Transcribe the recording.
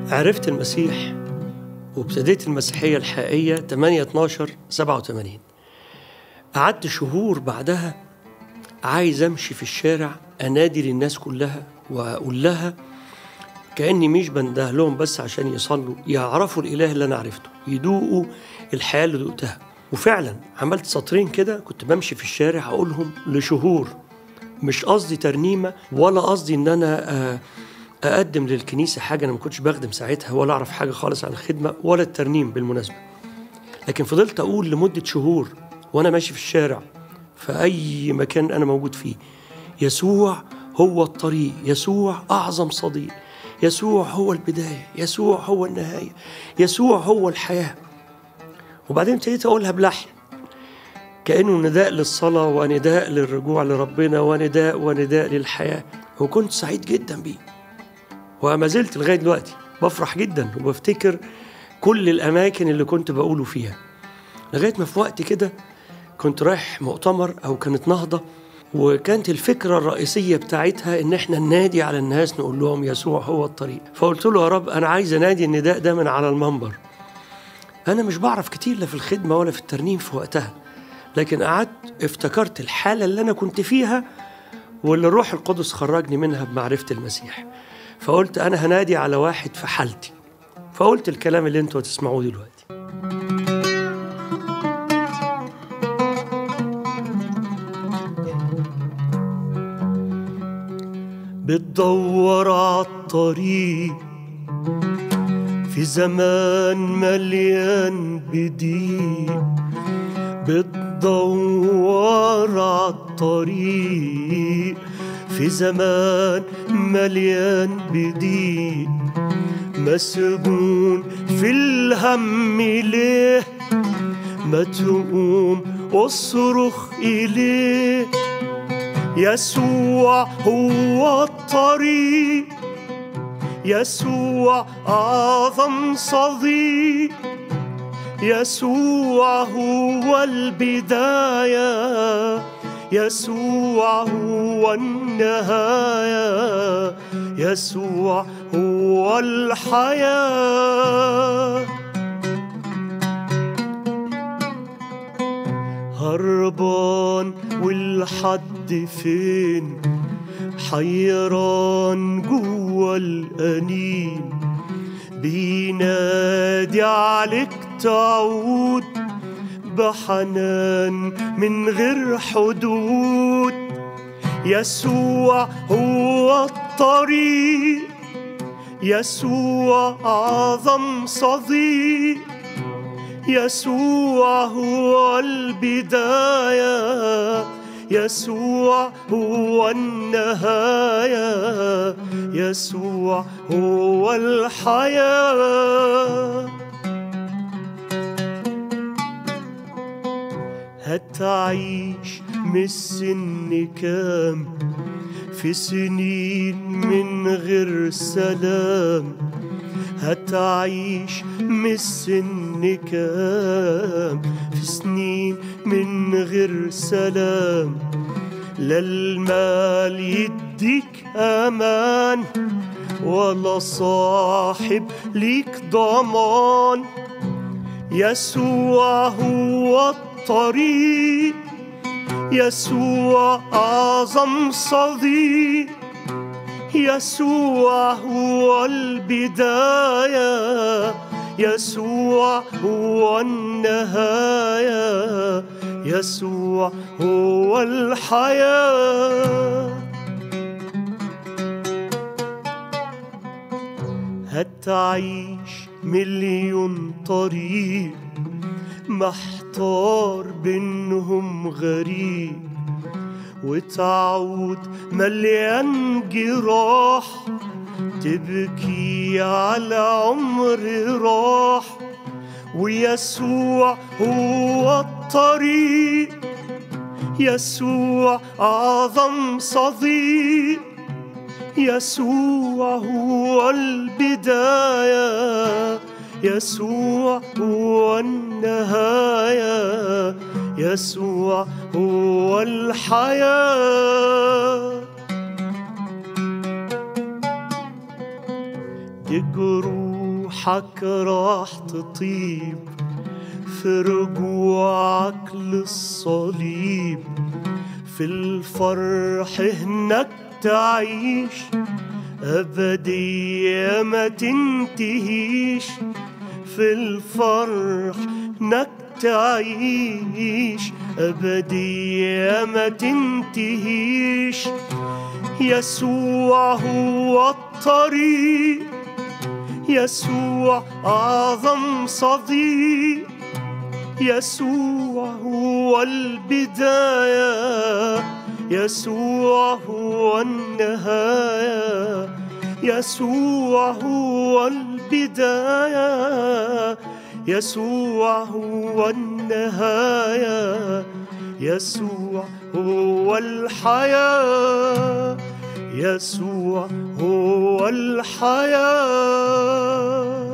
عرفت المسيح وابتديت المسيحية الحقيقية 8/12/87. قعدت شهور بعدها عايز أمشي في الشارع أنادي للناس كلها وأقول لها كأني مش بنده لهم بس عشان يصلوا، يعرفوا الإله اللي أنا عرفته، يدوقوا الحياة اللي دقتها. وفعلا عملت سطرين كده، كنت بمشي في الشارع أقولهم لشهور. مش قصدي ترنيمة ولا قصدي إن أنا أقدم للكنيسة حاجة، أنا ما كنتش بخدم ساعتها ولا أعرف حاجة خالص عن الخدمة ولا الترنيم بالمناسبة. لكن فضلت أقول لمدة شهور وأنا ماشي في الشارع في أي مكان أنا موجود فيه: يسوع هو الطريق، يسوع أعظم صديق، يسوع هو البداية، يسوع هو النهاية، يسوع هو الحياة. وبعدين ابتديت أقولها بلحن كأنه نداء للصلاة ونداء للرجوع لربنا ونداء للحياة. وكنت سعيد جدا بيه وما زلت لغاية دلوقتي بفرح جدا وبفتكر كل الأماكن اللي كنت بقوله فيها، لغاية ما في وقت كده كنت رايح مؤتمر أو كانت نهضة، وكانت الفكرة الرئيسية بتاعتها إن إحنا ننادي على الناس نقول لهم يسوع هو الطريق. فقلت له: يا رب أنا عايز أنادي النداء ده من على المنبر. أنا مش بعرف كتير لا في الخدمة ولا في الترنيم في وقتها، لكن قعدت افتكرت الحالة اللي أنا كنت فيها واللي الروح القدس خرجني منها بمعرفة المسيح. فقلت أنا هنادي على واحد في حالتي، فقلت الكلام اللي انتوا هتسمعوه دلوقتي. بتدور عالطريق في زمان مليان بضيق، بتدور عالطريق في زمان مليان بضيق، مسجون في الهم ليه؟ ما تقوم واصرخ إليه. يسوع هو الطريق، يسوع أعظم صديق، يسوع هو البداية، يسوع هو النهاية، يسوع هو الحياة. هربان والحد فين؟ حيران جوا الأنين، بينادي عليك تعود بحنان من غير حدود. يسوع هو الطريق، يسوع أعظم صديق، يسوع هو البداية، يسوع هو النهاية، يسوع هو الحياة. هتعيش من السن كام في سنين من غير سلام؟ هتعيش من السن كام في سنين من غير سلام؟ لا المال يديك أمان ولا صاحب ليك ضمان. يسوع هو الطريق، يسوع أعظم صديق، يسوع هو البداية، يسوع هو النهاية، يسوع هو الحياة. هتعيش مليون طريق محتار بينهم غريب، وتعود مليان جراح تبكي على عمر راح. ويسوع هو الطريق، يسوع أعظم صديق، يسوع هو البداية، يسوع هو النهاية، يسوع هو الحياة. دي جروح روحك راح تطيب في رجوعك للصليب، في الفرح هناك تعيش أبدية ما تنتهيش، في الفرح هناك تعيش أبدية ما تنتهيش. يسوع هو الطريق، يسوع أعظم صديق، يسوع هو البداية، يسوع هو النهاية، يسوع هو البداية، يسوع هو النهاية، يسوع هو الحياة، يسوع هو الحياة.